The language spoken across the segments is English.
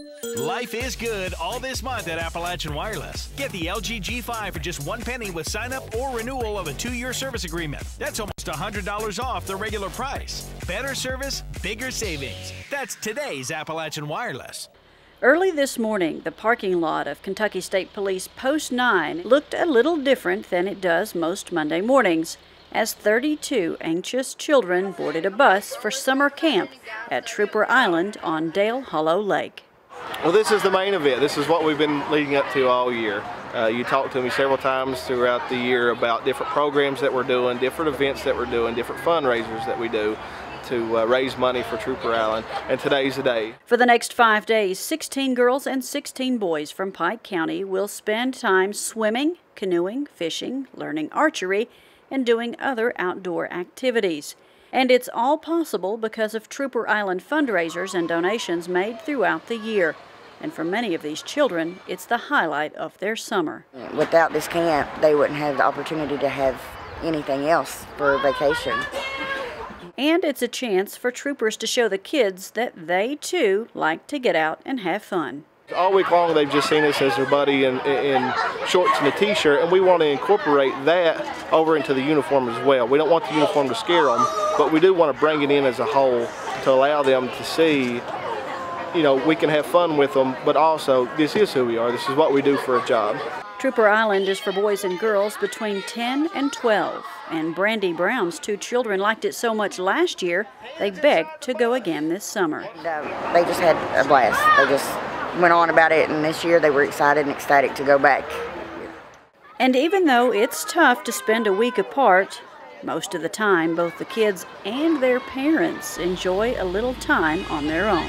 Life is good all this month at Appalachian Wireless. Get the LG G5 for just 1 penny with sign-up or renewal of a 2-year service agreement. That's almost $100 off the regular price. Better service, bigger savings. That's today's Appalachian Wireless. Early this morning, the parking lot of Kentucky State Police Post 9 looked a little different than it does most Monday mornings, as 32 anxious children boarded a bus for summer camp at Trooper Island on Dale Hollow Lake. Well, this is the main event. This is what we've been leading up to all year. You talked to me several times throughout the year about different programs that we're doing, different events that we're doing, different fundraisers that we do to raise money for Trooper Island, and today's the day. For the next 5 days, 16 girls and 16 boys from Pike County will spend time swimming, canoeing, fishing, learning archery, and doing other outdoor activities. And it's all possible because of Trooper Island fundraisers and donations made throughout the year. And for many of these children, it's the highlight of their summer. Without this camp, they wouldn't have the opportunity to have anything else for vacation. And it's a chance for troopers to show the kids that they, too, like to get out and have fun. All week long, they've just seen us as their buddy in shorts and a t-shirt, and we want to incorporate that over into the uniform as well. We don't want the uniform to scare them, but we do want to bring it in as a whole to allow them to see, you know, we can have fun with them, but also this is who we are. This is what we do for a job. Trooper Island is for boys and girls between 10 and 12, and Brandy Brown's 2 children liked it so much last year, they begged to go again this summer. They just had a blast. They just went on about it, and this year they were excited and ecstatic to go back. And even though it's tough to spend a week apart, most of the time both the kids and their parents enjoy a little time on their own.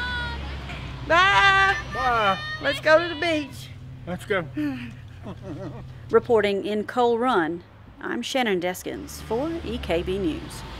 Bye! Bye! Let's go to the beach. Let's go. Reporting in Coal Run, I'm Shannon Deskins for EKB News.